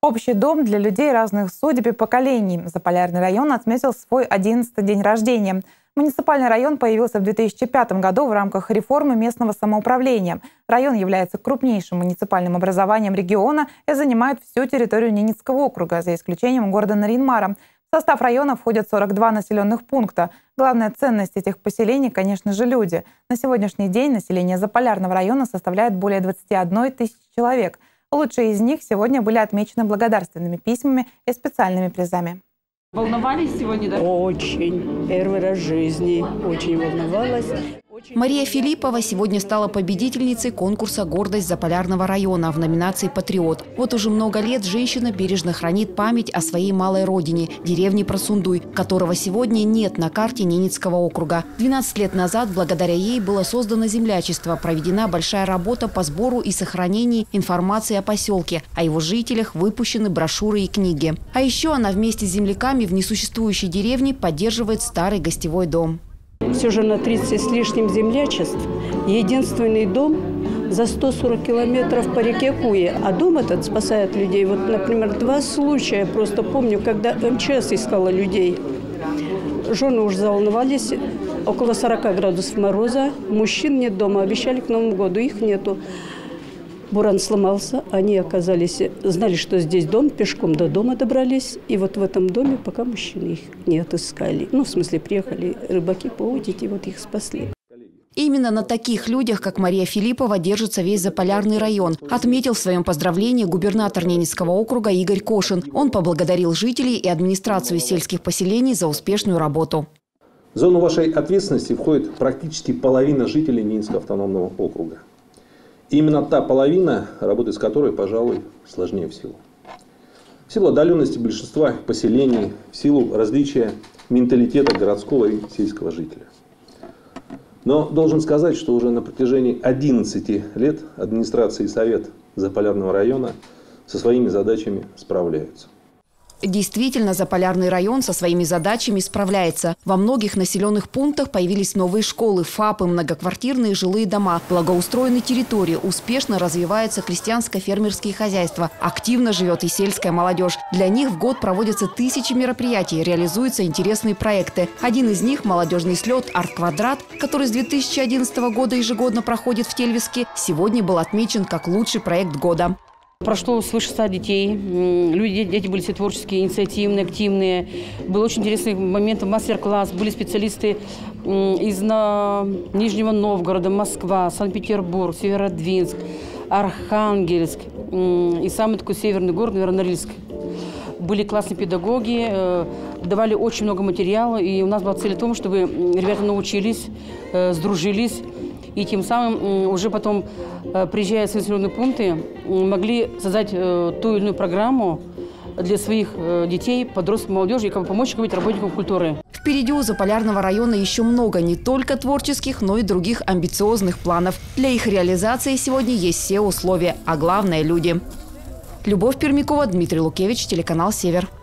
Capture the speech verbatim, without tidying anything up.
Общий дом для людей разных судеб и поколений. Заполярный район отметил свой одиннадцатый день рождения. Муниципальный район появился в две тысячи пятом году в рамках реформы местного самоуправления. Район является крупнейшим муниципальным образованием региона и занимает всю территорию Ненецкого округа, за исключением города Нарьян-Мара. В состав района входят сорок два населенных пункта. Главная ценность этих поселений, конечно же, люди. На сегодняшний день население Заполярного района составляет более двадцати одной тысячи человек. Лучшие из них сегодня были отмечены благодарственными письмами и специальными призами. Волновались сегодня, да? Очень. Первый раз в жизни. Очень волновалась. Мария Филиппова сегодня стала победительницей конкурса «Гордость Заполярного района» в номинации «Патриот». Вот уже много лет женщина бережно хранит память о своей малой родине – деревне Просундуй, которого сегодня нет на карте Ненецкого округа. двенадцать лет назад благодаря ей было создано землячество, проведена большая работа по сбору и сохранению информации о поселке, о его жителях, выпущены брошюры и книги. А еще она вместе с земляками в несуществующей деревне поддерживает старый гостевой дом. Все же на тридцать с лишним землячеств. Единственный дом за сто сорок километров по реке Куе. А дом этот спасает людей. Вот, например, два случая просто помню, когда эм че эс искала людей. Жены уже заволновались. Около сорока градусов мороза. Мужчин нет дома. Обещали к Новому году. Их нету. Буран сломался, они оказались, знали, что здесь дом, пешком до дома добрались. И вот в этом доме пока мужчины их не отыскали. Ну, в смысле, приехали рыбаки поудить, и вот их спасли. Именно на таких людях, как Мария Филиппова, держится весь Заполярный район, отметил в своем поздравлении губернатор Ненецкого округа Игорь Кошин. Он поблагодарил жителей и администрацию сельских поселений за успешную работу. В зону вашей ответственности входит практически половина жителей Ненецкого автономного округа. Именно та половина, работать с которой, пожалуй, сложнее всего. В силу отдаленности большинства поселений, в силу различия менталитета городского и сельского жителя. Но должен сказать, что уже на протяжении одиннадцати лет администрация и совет Заполярного района со своими задачами справляются. Действительно, Заполярный район со своими задачами справляется. Во многих населенных пунктах появились новые школы, ФАПы, многоквартирные жилые дома, благоустроены территории, успешно развиваются крестьянско-фермерские хозяйства, активно живет и сельская молодежь. Для них в год проводятся тысячи мероприятий, реализуются интересные проекты. Один из них – молодежный слет «Арт-квадрат», который с две тысячи одиннадцатого года ежегодно проходит в Тельвиске, сегодня был отмечен как лучший проект года. Прошло свыше ста детей. Люди, дети были все творческие, инициативные, активные. Был очень интересный момент, мастер-класс. Были специалисты из Нижнего Новгорода, Москва, Санкт-Петербург, Северодвинск, Архангельск и самый такой северный город, наверное, Норильск. Были классные педагоги, давали очень много материала. И у нас была цель в том, чтобы ребята научились, сдружились. И тем самым уже потом, приезжая в населенные пункты, могли создать ту или иную программу для своих детей, подростков, молодежи и как бы помочь быть работникам культуры. Впереди у Заполярного района еще много не только творческих, но и других амбициозных планов. Для их реализации сегодня есть все условия, а главное – люди. Любовь Пермякова, Дмитрий Лукевич, телеканал «Север».